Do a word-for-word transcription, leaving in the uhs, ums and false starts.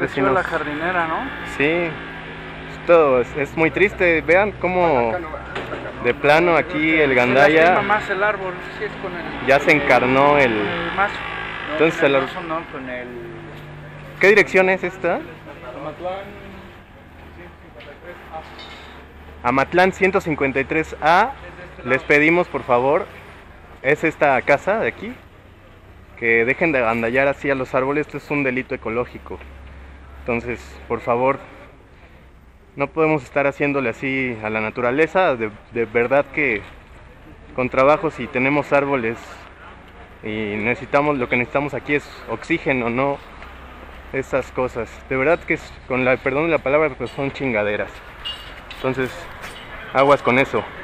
vecinos. La jardinera, ¿no? Sí, todo es, es muy triste. Vean cómo de plano aquí el gandaya más el árbol, sí, es con el, ya se encarnó el, el mazo. No, entonces con el el, mazo, no, con el... ¿Qué dirección es esta? Amatlán Amatlán ciento cincuenta y tres A. Les pedimos por favor, es esta casa de aquí, que dejen de agandallar así a los árboles. Esto es un delito ecológico. Entonces, por favor, no podemos estar haciéndole así a la naturaleza. De, de verdad que con trabajo, si tenemos árboles y necesitamos, lo que necesitamos aquí es oxígeno, no esas cosas. De verdad que es, con la perdón de la palabra, pues son chingaderas. Entonces, aguas con eso.